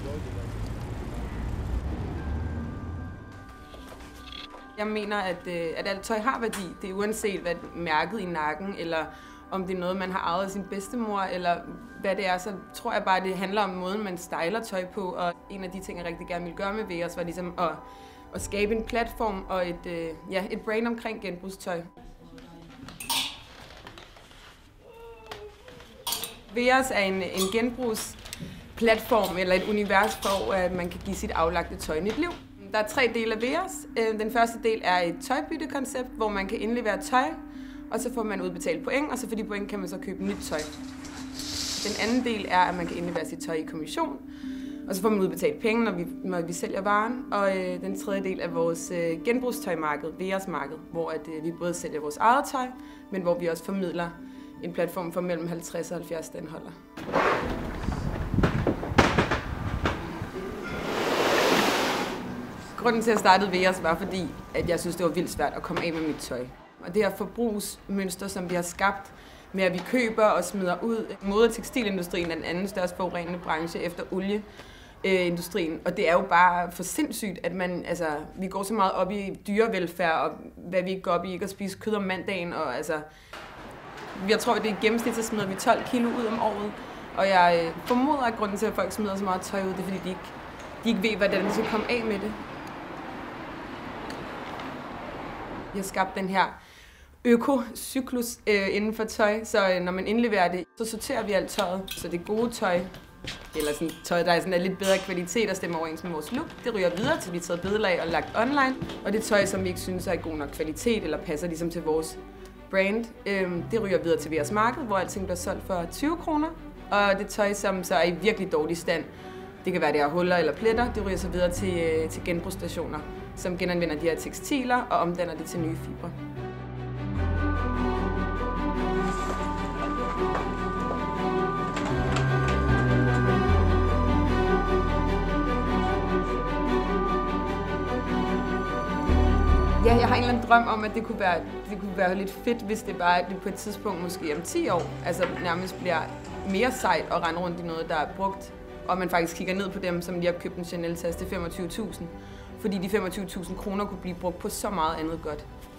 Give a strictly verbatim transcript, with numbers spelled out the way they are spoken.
Jeg mener, at, at alt tøj har værdi. Det er uanset hvad mærket i nakken, eller om det er noget, man har arvet af sin bedstemor, eller hvad det er, så tror jeg bare, at det handler om måden, man styler tøj på. Og en af de ting, jeg rigtig gerne ville gøre med Veos, var ligesom at, at skabe en platform og et, ja, et brand omkring genbrugstøj. Veos er en, en genbrugsplatform eller et univers for, at man kan give sit aflagte tøj et liv. Der er tre dele af Veos. Den første del er et tøjbyttekoncept, hvor man kan indlevere tøj, og så får man udbetalt point, og så for de point kan man så købe nyt tøj. Den anden del er, at man kan indlevere sit tøj i kommission, og så får man udbetalt penge, når vi, når vi sælger varen. Og øh, den tredje del er vores øh, genbrugstøjmarked, Veos marked, hvor at, øh, vi både sælger vores eget tøj, men hvor vi også formidler en platform for mellem halvtreds og halvfjerds standholder. Grunden til, at jeg startede Veos var fordi, at jeg synes, det var vildt svært at komme af med mit tøj. Og det her forbrugsmønster, som vi har skabt med, at vi køber og smider ud. Mode- og tekstilindustrien er den anden største forurenende branche efter olieindustrien. Og det er jo bare for sindssygt, at man, altså, vi går så meget op i dyrevelfærd, og hvad vi ikke går op i, ikke at spise kød om mandagen. Og, altså, jeg tror, at det er i gennemsnit, så smider vi tolv kilo ud om året. Og jeg formoder, at grunden til, at folk smider så meget tøj ud, det er, fordi de ikke, de ikke ved, hvordan de skal komme af med det. Vi har skabt den her økocyklus øh, inden for tøj, så øh, når man indleverer det, så sorterer vi alt tøjet. Så det gode tøj, eller sådan tøj, der er sådan en lidt bedre kvalitet og stemmer overens med vores look, det ryger videre til vi taget billeder af og lagt online. Og det tøj, som vi ikke synes er god nok kvalitet eller passer ligesom til vores brand, øh, det ryger videre til Veos marked, hvor alting bliver solgt for tyve kroner. Og det tøj, som så er i virkelig dårlig stand, det kan være, det har huller eller pletter, det ryger så videre til, øh, til genbrugsstationer, som genanvender de her tekstiler og omdanner det til nye fibre. Ja, jeg har en eller anden drøm om, at det kunne være, det kunne være lidt fedt, hvis det bare at det på et tidspunkt, måske om ti år, altså nærmest bliver mere sejt at rende rundt i noget, der er brugt, og man faktisk kigger ned på dem, som lige har købt en Chanel-taske til femogtyve tusind, fordi de femogtyve tusind kroner kunne blive brugt på så meget andet godt.